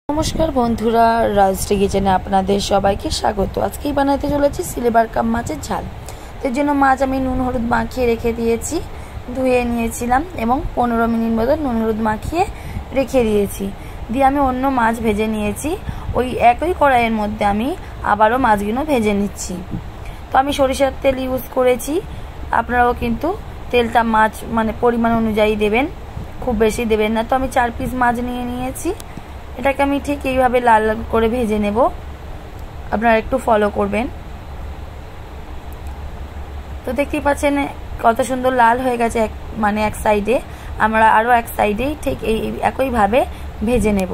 নমস্কার বন্ধুরা, রাজশ্রী কিচেনে আপনাদের সবাইকে স্বাগত। আজকেই বানাতে চলেছি সিলভার কাপ মাছের ঝাল। এর জন্য মাছ আমি নুন হলুদ মাখিয়ে রেখে দিয়েছি, ধুয়ে নিয়েছিলাম এবং 15 মিনিট মতো নুন হলুদ মাখিয়ে রেখে দিয়েছি। দিয়ে আমি অন্য মাছ ভেজে নিয়েছি। ওই একই কড়াইয়ের মধ্যে আমি আবারও মাছগুলো ভেজে নিচ্ছি। তো আমি সরিষার তেল ইউজ করেছি, আপনারাও কিন্তু তেলটা মাছ পরিমাণ অনুযায়ী দেবেন, খুব বেশি দেবেন না। তো আমি 4 পিস মাছ নিয়েছি। এটাকে আমি ঠিক এইভাবে লাল লাল করে ভেজে নেব, আপনারা একটু ফলো করবেন। তো দেখতেই পাচ্ছেন কত সুন্দর লাল হয়ে গেছে এক সাইডে। আমরা আরও এক সাইডেই ঠিক একইভাবে ভেজে নেব।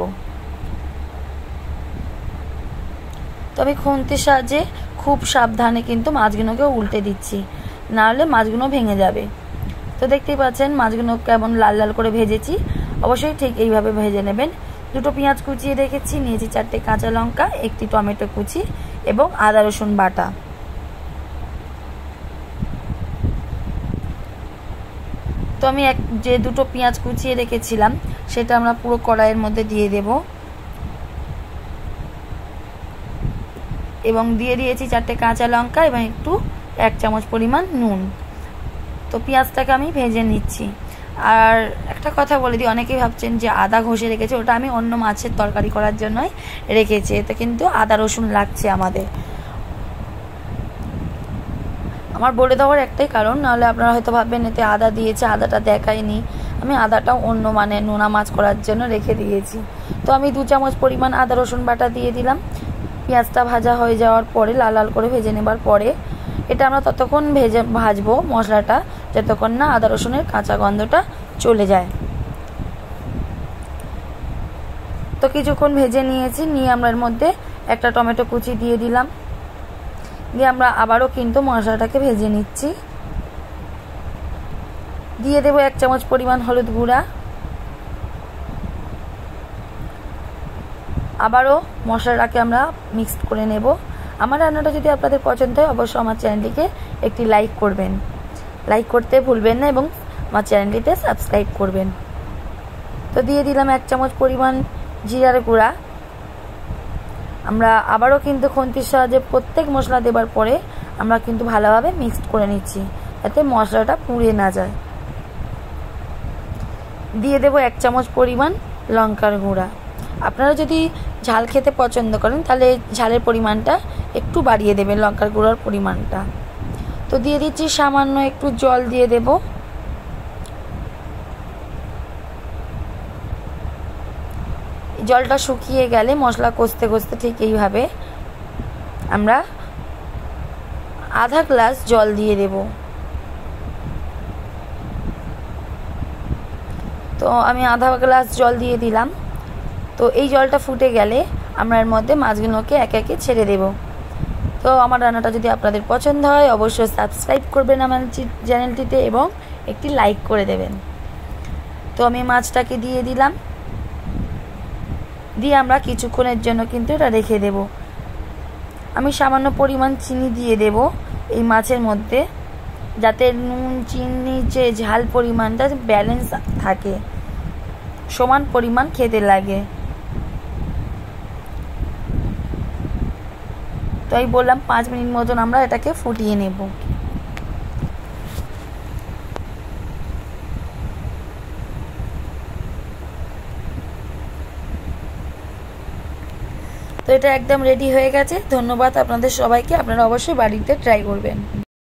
তবে খুন্তির সাহায্যে খুব সাবধানে কিন্তু মাছগুলোকে উল্টে দিচ্ছি, নাহলে মাছগুলো ভেঙে যাবে। তো দেখতেই পাচ্ছেন মাছগুলো কেমন লাল লাল করে ভেজেছি। অবশ্যই ঠিক এইভাবে ভেজে নেবেন। দুটো পেঁয়াজ কুচিয়ে রেখেছি, নিয়েছি 4টে কাঁচা লঙ্কা, একটি টমেটো কুচি এবং আদা রসুন বাটা। তো আমি যে দুটো পেঁয়াজ কুচিয়ে রেখেছিলাম সেটা আমরা পুরো কড়াইয়ের মধ্যে দিয়ে দেব এবং দিয়ে দিয়েছি 4টে কাঁচা লঙ্কা এবং একটু 1 চামচ পরিমাণ নুন। তো পেঁয়াজটাকে আমি ভেজে নিচ্ছি। আর একটা কথা বলে দিই, অনেকেই ভাবছেন যে আদা ঘষে রেখেছে, ওটা আমি অন্য মাছের তরকারি করার জন্যই রেখেছি। এতে কিন্তু আদা রসুন লাগছে আমাদের। আমার বলে দেওয়ার একটাই কারণ, নাহলে আপনারা হয়তো ভাববেন এতে আদা দিয়েছে, আদাটা দেখায়নি। আমি আদাটাও অন্য নোনা মাছ করার জন্য রেখে দিয়েছি। তো আমি 2 চামচ পরিমাণ আদা রসুন বাটা দিয়ে দিলাম। পেঁয়াজটা ভাজা হয়ে যাওয়ার পরে, লাল লাল করে ভেজে নেবার পরে, এটা আমরা ততক্ষণ ভাজবো মশলাটা যতক্ষণ না আদা রসুনের কাঁচা গন্ধটা চলে যায়। তো কিছুক্ষণ ভেজে নিয়েছি, নিয়ে আমরা এর মধ্যে একটা টমেটো কুচি দিয়ে দিলাম। দিয়ে আমরা আবারও কিন্তু মশলাটাকে ভেজে নিচ্ছি। দিয়ে দেবো 1 চামচ পরিমাণ হলুদ গুঁড়া। আবারও মশলাটাকে আমরা মিক্সড করে নেব। আমার রান্নাটা যদি আপনাদের পছন্দ হয় অবশ্যই আমার চ্যানেলটিকে একটি লাইক করবেন, লাইক করতে ভুলবেন না এবং আমার চ্যানেলটিতে সাবস্ক্রাইব করবেন। তো দিয়ে দিলাম 1 চামচ পরিমাণ জিরার গুঁড়া। আমরা আবারও কিন্তু খুন্তির সাহায্যে প্রত্যেক মশলা দেবার পরে আমরা কিন্তু ভালোভাবে মিক্সড করে নিচ্ছি, যাতে মশলাটা পুড়ে না যায়। দিয়ে দেবো 1 চামচ পরিমাণ লঙ্কার গুঁড়া। আপনারা যদি ঝাল খেতে পছন্দ করেন তাহলে ঝালের পরিমাণটা একটু বাড়িয়ে দেবেন, লঙ্কার গুঁড়ার পরিমাণটা। তো দিয়ে দিচ্ছি সামান্য একটু জল দিয়ে দেব। জলটা শুকিয়ে গেলে মশলা কষতে কষতে ঠিক এইভাবে আমরা আধা গ্লাস জল দিয়ে দেব। তো আমি আধা গ্লাস জল দিয়ে দিলাম। তো এই জলটা ফুটে গেলে আমরা এর মধ্যে মাছগুলোকে একে একে ছেড়ে দেব। তো আমার রান্নাটা যদি আপনাদের পছন্দ হয় অবশ্যই সাবস্ক্রাইব করবেন আমার চ্যানেলটিতে এবং একটি লাইক করে দেবেন। তো আমি মাছটাকে দিয়ে দিলাম, দিয়ে আমরা কিছুক্ষণের জন্য কিন্তু এটা রেখে দেব। আমি সামান্য পরিমাণ চিনি দিয়ে দেব এই মাছের মধ্যে, যাতে নুন চিনি যে ঝাল পরিমাণটা ব্যালেন্স থাকে, সমান পরিমাণ খেতে লাগে। তো এই বললাম 5 মিনিট মতন আমরা এটাকে ফুটিয়ে নেব। তো এটা একদম রেডি হয়ে গেছে। ধন্যবাদ আপনাদের সবাইকে। আপনারা অবশ্যই বাড়িতে ট্রাই করবেন।